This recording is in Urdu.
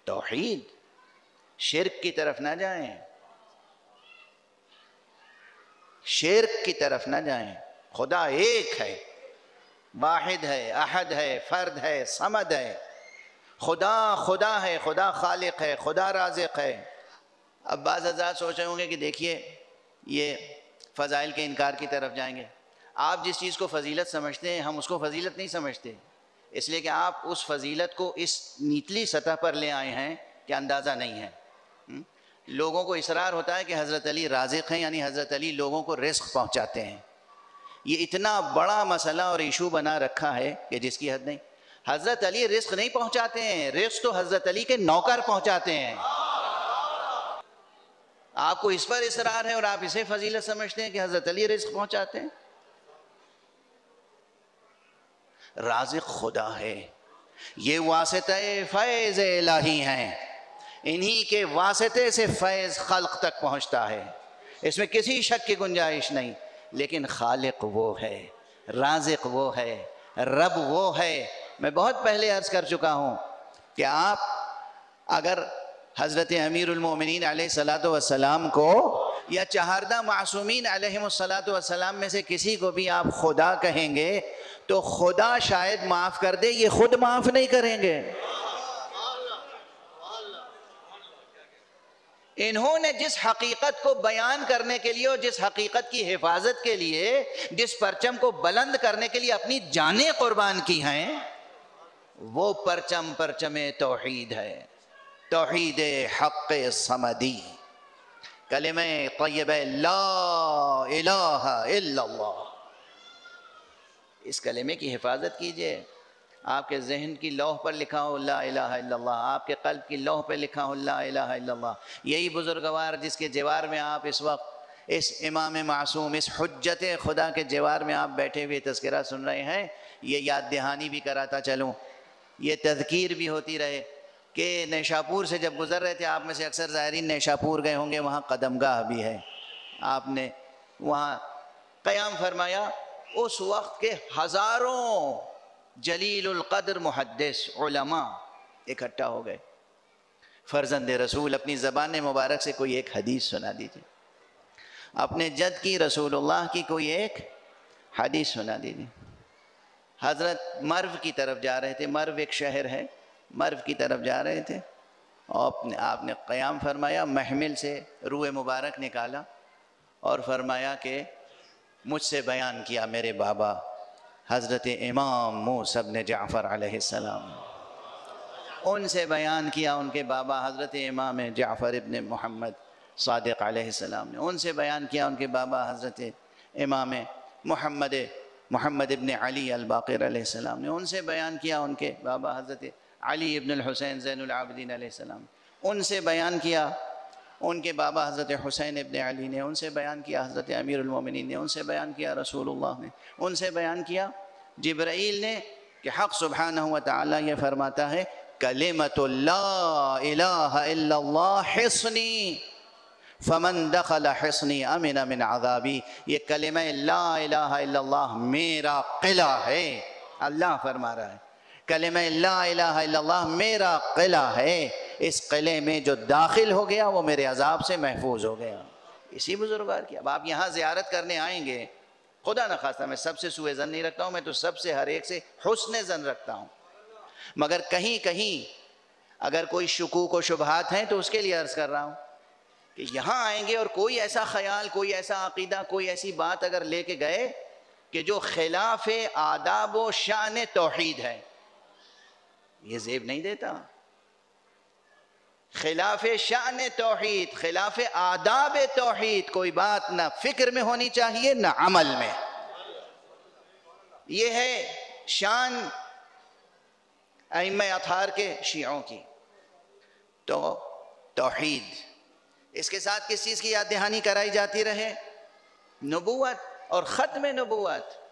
توحید، شرک کی طرف نہ جائیں، شرک کی طرف نہ جائیں۔ خدا ایک ہے، واحد ہے، احد ہے، فرد ہے، صمد ہے۔ خدا خدا ہے، خدا خالق ہے، خدا رازق ہے۔ اب بعض حضرات سوچ رہے ہوں گے کہ دیکھیے یہ فضائل کے انکار کی طرف جائیں گے۔ آپ جس چیز کو فضیلت سمجھتے ہیں ہم اس کو فضیلت نہیں سمجھتے، اس لیے کہ آپ اس فضیلت کو اس نیچلی سطح پر لے آئے ہیں کہ اندازہ نہیں ہے۔ لوگوں کو اصرار ہوتا ہے کہ حضرت علی رازق ہیں، یعنی حضرت علی لوگوں کو رزق پہنچاتے ہیں۔ یہ اتنا بڑا مسئلہ اور ایشو بنا رکھا ہے کہ جس کی حد نہیں۔ حضرت علی رزق نہیں پہنچاتے ہیں، رزق تو حضرت علی کے نوکر پہنچاتے ہیں۔ آپ کو اس پر اصرار ہے اور آپ اسے فضیلت سمجھتے ہیں کہ حضرت علی رزق پہنچاتے ہیں۔ رازق خدا ہے، یہ واسطہ فیض الہی ہیں، انہی کے واسطے سے فیض خلق تک پہنچتا ہے، اس میں کسی شک کی گنجائش نہیں۔ لیکن خالق وہ ہے، رازق وہ ہے، رب وہ ہے۔ میں بہت پہلے عرض کر چکا ہوں کہ آپ اگر حضرت امیر المومنین علیہ السلام کو یا چہاردہ معصومین علیہم السلام میں سے کسی کو بھی آپ خدا کہیں گے تو خدا شاید معاف کر دے، یہ خود معاف نہیں کریں گے۔ انہوں نے جس حقیقت کو بیان کرنے کے لیے اور جس حقیقت کی حفاظت کے لیے، جس پرچم کو بلند کرنے کے لیے اپنی جانیں قربان کی ہیں، وہ پرچم پرچم توحید ہے، توحید حق صمدی، کلمہ طیبہ لا الہ الا اللہ۔ اس کلمے کی حفاظت کیجئے۔ آپ کے ذہن کی لوح پر لکھا ہو لا الہ الا اللہ، آپ کے قلب کی لوح پر لکھا ہو لا الہ الا اللہ۔ یہی بزرگوار جس کے جوار میں آپ اس وقت اس امام معصوم، اس حجت خدا کے جوار میں آپ بیٹھے ہوئے تذکرہ سن رہے ہیں، یہ یاد دہانی بھی کراتا چلوں، یہ تذکیر بھی ہوتی رہے کہ نیشاپور سے جب گزر رہے تھے، آپ میں سے اکثر زائرین نیشاپور گئے ہوں گے، وہاں قدم گاہ بھی ہے، آپ نے وہاں قیام فرمایا۔ اس وقت کے ہزاروں جلیل القدر محدث علماء اکٹھا ہو گئے۔ فرزند رسول اپنی زبان مبارک سے کوئی ایک حدیث سنا دیجیے، اپنے جد کی رسول اللہ کی کوئی ایک حدیث سنا دیجیے۔ حضرت مرو کی طرف جا رہے تھے، مرو ایک شہر ہے، مرو کی طرف جا رہے تھے اور آپ نے قیام فرمایا، محمل سے روح مبارک نکالا اور فرمایا کہ مجھ سے بیان کیا میرے بابا حضرت امام موسیٰ بن جعفر علیہ السلام، ان سے بیان کیا ان کے بابا حضرت امام جعفر ابن محمد صادق علیہ السلام نے، ان سے بیان کیا ان کے بابا حضرت امام محمد ابن علی الباقر علیہ السلام نے، ان سے بیان کیا ان کے بابا حضرت علی ابن الحسین زین العابدین علیہ السلام، ان سے بیان کیا ان کے بابا حضرت حسین ابن علی نے، ان سے بیان کیا حضرت امیر المومنین نے، ان سے بیان کیا رسول اللہ نے، ان سے بیان کیا جبرائیل نے کہ حق سبحانہ وتعالی یہ فرماتا ہے کلمۃ لا الہ الا اللہ حصنی فمن دخل حصنی امن من عذابی، یہ کلمہ لا الہ الا اللہ میرا قلعہ ہے۔ اللہ فرما رہا ہے کلمہ لا الہ الا اللہ میرا قلعہ ہے، اس قلعے میں جو داخل ہو گیا وہ میرے عذاب سے محفوظ ہو گیا۔ اسی بزرگوار کی اب آپ یہاں زیارت کرنے آئیں گے، خدا نخواستہ میں سب سے سوء ظن نہیں رکھتا ہوں، میں تو سب سے ہر ایک سے حسن ظن رکھتا ہوں، مگر کہیں کہیں اگر کوئی شکوک و شبہات ہیں تو اس کے لیے عرض کر رہا ہوں کہ یہاں آئیں گے اور کوئی ایسا خیال، کوئی ایسا عقیدہ، کوئی ایسی بات اگر لے کے گئے کہ جو خلاف آداب و شان توحید ہے، یہ زیب نہیں دیتا۔ خلاف شان توحید، خلاف آداب توحید کوئی بات نہ فکر میں ہونی چاہیے نہ عمل میں۔ یہ ہے شان ائمہ اطہار کے شیعوں کی۔ تو توحید، اس کے ساتھ کس چیز کی یاد دہانی کرائی جاتی رہے؟ نبوت اور ختم نبوت۔